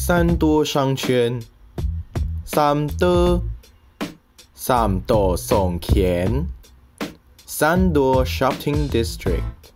三多商圈，三多送钱，三多 Shopping District。